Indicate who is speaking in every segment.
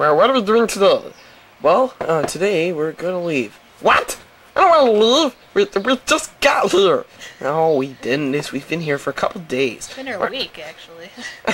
Speaker 1: Well, what are we doing today?
Speaker 2: Well, today we're gonna leave.
Speaker 1: What? I don't want to leave. We just got here.
Speaker 2: No, we didn't. We've been here for a couple days.
Speaker 3: It's been here a week, actually.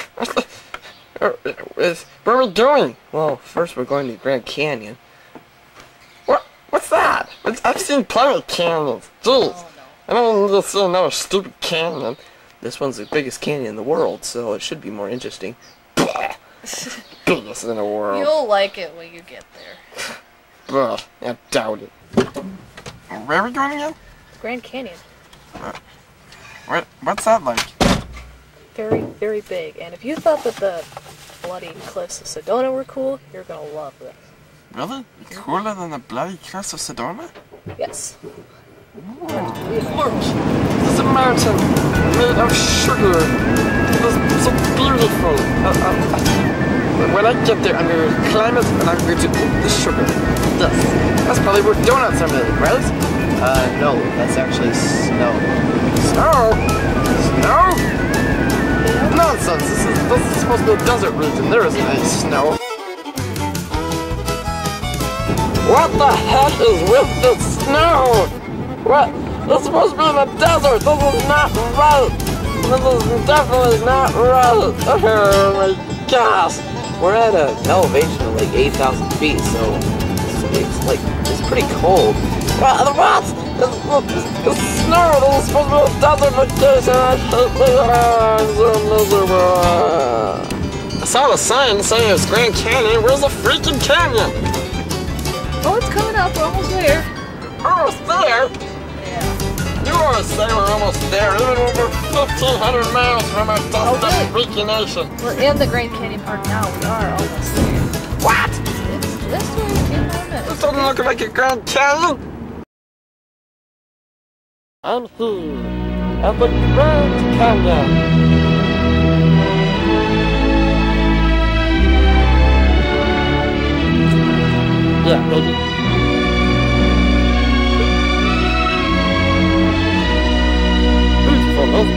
Speaker 1: Where are we going?
Speaker 2: Well, first we're going to Grand Canyon.
Speaker 1: What's that? I've seen plenty of canyons. Jeez.
Speaker 3: Oh, no.
Speaker 1: I don't need to see another stupid canyon.
Speaker 2: This one's the biggest canyon in the world, so it should be more interesting.
Speaker 1: Biggest in the world.
Speaker 3: You'll like it when you get there.
Speaker 1: Ugh, I doubt it. Where are we going again?
Speaker 3: Grand Canyon.
Speaker 1: What's that like?
Speaker 3: Very, very big. And if you thought that the bloody cliffs of Sedona were cool, you're gonna love this.
Speaker 1: Really? Cooler than the bloody cliffs of Sedona?
Speaker 3: Yes.
Speaker 1: Look! There's a mountain made of sugar. It's so beautiful. When I get there, I'm going to climb it and I'm going to eat the sugar. That's probably where donuts are made, right?
Speaker 2: No, that's actually snow.
Speaker 1: Snow? Snow? Nonsense! This is supposed to be a desert region. There isn't any snow. What the heck is with the snow? What? It's supposed to be in the desert. This is not right. This is definitely not right. Oh my gosh.
Speaker 2: We're at an elevation of like 8,000 feet, so it's pretty cold.
Speaker 1: What? It's snow. This is supposed to be a desert location. I hate this. I'm so miserable. I saw the sign saying it was Grand Canyon. Where's the freaking canyon?
Speaker 3: Oh, it's coming up. We're almost there.
Speaker 1: Almost there?
Speaker 3: Yeah.
Speaker 1: You always say we're almost there, even when we're 1,500 miles from our destination.
Speaker 3: We're in the Grand Canyon Park now. We are almost there.
Speaker 1: What?
Speaker 3: It's this way in 10 minutes.
Speaker 1: This doesn't look like a Grand Canyon. I'm here at the Grand Canyon. Yeah, baby. Beautiful, no?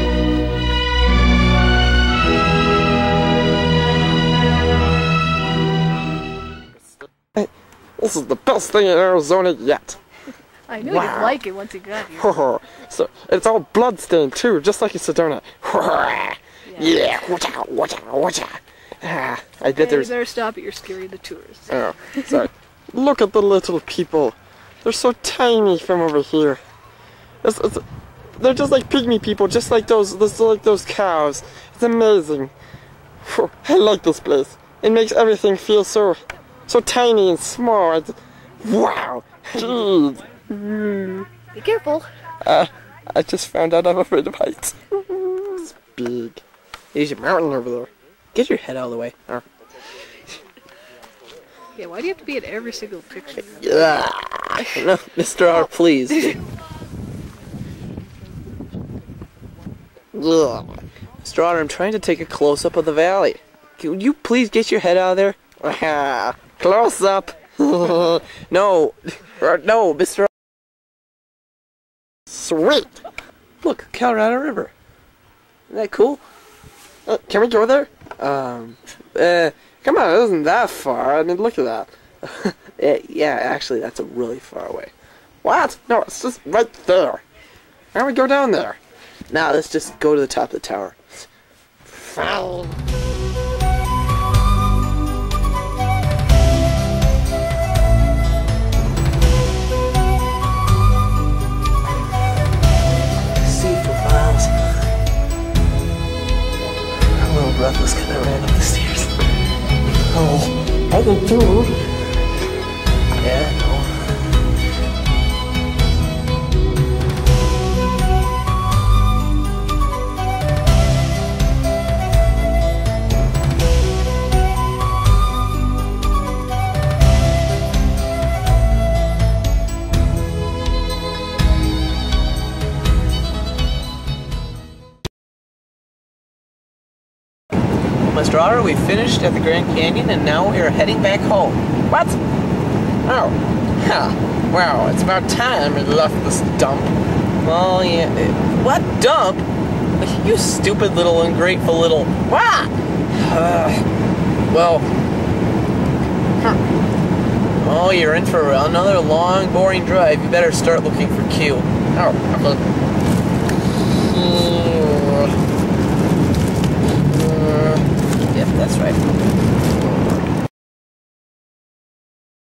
Speaker 1: This is the best thing in Arizona yet.
Speaker 3: I knew you'd like it once you got here.
Speaker 1: So it's all bloodstained too, just like in Sedona. Yeah. Watch out. I bet there's.
Speaker 3: You better stop it. You're scaring the tourists.
Speaker 1: Oh, sorry. Look at the little people. They're so tiny from over here. They're just like pygmy people, just like those cows. It's amazing. I like this place. It makes everything feel so tiny and small. Wow. Jeez.
Speaker 3: Be careful.
Speaker 1: I just found out I'm afraid of heights. It's big.
Speaker 2: There's a mountain over there. Get your head out of the way.
Speaker 3: Yeah, why do you have to be in every single picture?
Speaker 2: Yeah. No, Mr. R, please. Mr. Otter, I'm trying to take a close-up of the valley. Can you please get your head out of there?
Speaker 1: Close up.
Speaker 2: No, Mr.
Speaker 1: Sweet.
Speaker 2: Look, Colorado River. Isn't that cool?
Speaker 1: Can we go there? Come on, it isn't that far. I mean, look at that.
Speaker 2: Yeah, actually, that's really far away.
Speaker 1: What? No, it's just right there. Why don't we go down there?
Speaker 2: Now, let's just go to the top of the tower.
Speaker 1: Fine.
Speaker 2: See for miles. I'm a little breathless because I ran up the stairs.
Speaker 1: Oh, I did too.
Speaker 2: Yeah, no. Mr. Otter, we finished at the Grand Canyon and now we are heading back home.
Speaker 1: What? Oh. Huh. Wow, it's about time we left this dump.
Speaker 2: Well, yeah. What dump? You stupid little ungrateful little...
Speaker 1: What?
Speaker 2: Well... Oh, you're in for another long, boring drive. You better start looking for Q.